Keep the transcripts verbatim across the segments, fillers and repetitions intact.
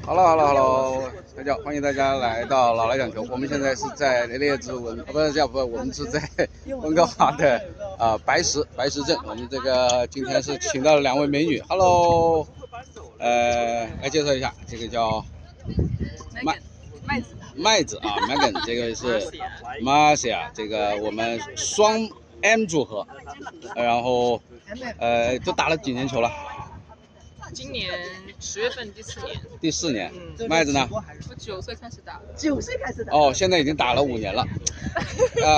Hello，Hello，Hello， 大家欢迎大家来到老来讲球。我们现在是在列治文，不是叫不，我们是在温哥华的啊、呃、白石白石镇。我们这个今天是请到了两位美女。Hello， 呃，来介绍一下，这个叫麦麦子麦子啊 ，Megan， 这个是 Marcia， 这个我们双 M 组合，然后呃，都打了几年球了？ 今年十月份第四年， 第四年， 嗯、 麦子呢？ 我九岁开始打， 九岁开始打。 哦，现在已经打了五年了，啊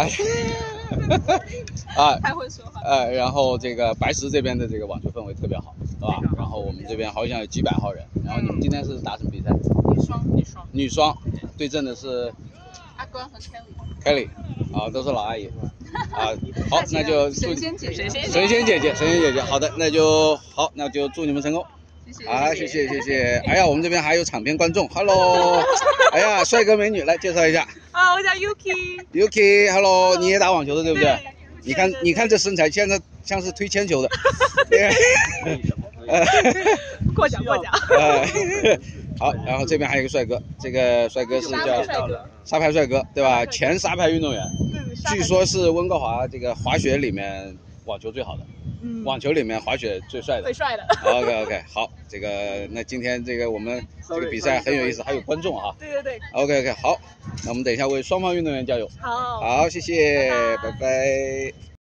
啊， 太会说话。 呃，然后这个白石这边的这个网球氛围特别好，是吧？然后我们这边好像有几百号人。然后你们今天是打什么比赛？ 女双，女双， 女双，对阵的是阿关和 Kelly。 Kelly， 啊，都是老阿姨。啊，好，那就神仙姐姐， 神仙姐姐，神仙姐姐，好的，那就好，那就祝你们成功。 谢谢， 好，谢谢谢谢。哎呀，我们这边还有场边观众 ，Hello， 哎呀，帅哥美女，来介绍一下。 啊，我叫 Yuki。 Yuki，Hello， 你也打网球的对不对？ 对你看，你看这身材，现在像是推铅球的。 过奖过奖。 呃，好，然后这边还有一个帅哥，这个帅哥是叫沙排帅哥，对吧？前沙排运动员，据说是温哥华这个滑雪里面网球最好的。嗯、网球里面滑雪最帅的， 最帅的。 OK OK， 好，这个那今天这个我们这个比赛很有意思，还有观众啊。 对对对。 OK OK， 好，那我们等一下为双方运动员加油。 好。 好，谢谢，拜拜。拜拜。